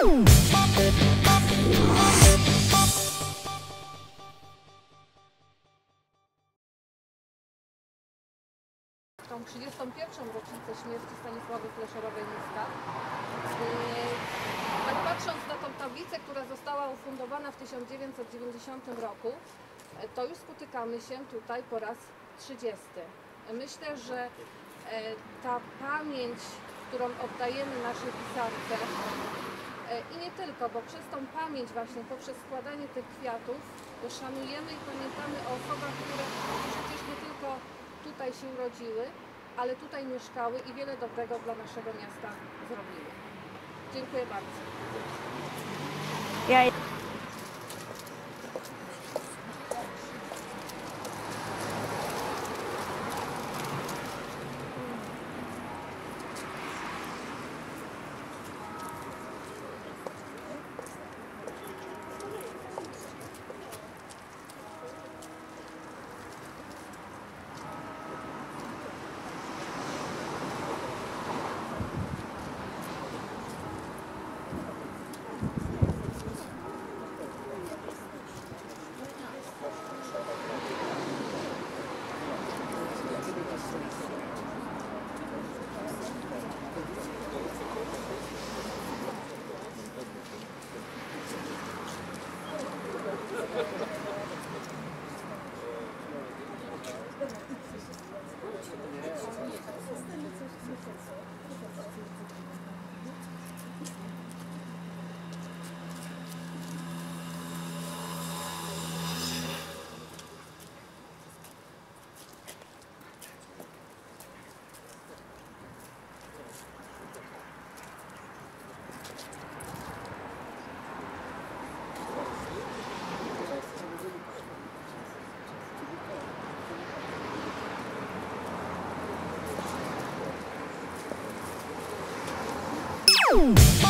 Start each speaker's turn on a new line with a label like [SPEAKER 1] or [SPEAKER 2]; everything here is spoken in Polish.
[SPEAKER 1] Tą 31. rocznicę śmierci Stanisławy Fleszerowej-Niska. Tak patrząc na tą tablicę, która została ufundowana w 1990 roku, to już spotykamy się tutaj po raz 30. Myślę, że ta pamięć, którą oddajemy naszej pisarce i nie tylko, bo przez tą pamięć właśnie, poprzez składanie tych kwiatów szanujemy i pamiętamy o osobach, które przecież nie tylko tutaj się urodziły, ale tutaj mieszkały i wiele dobrego dla naszego miasta zrobiły. Dziękuję bardzo.
[SPEAKER 2] Boom!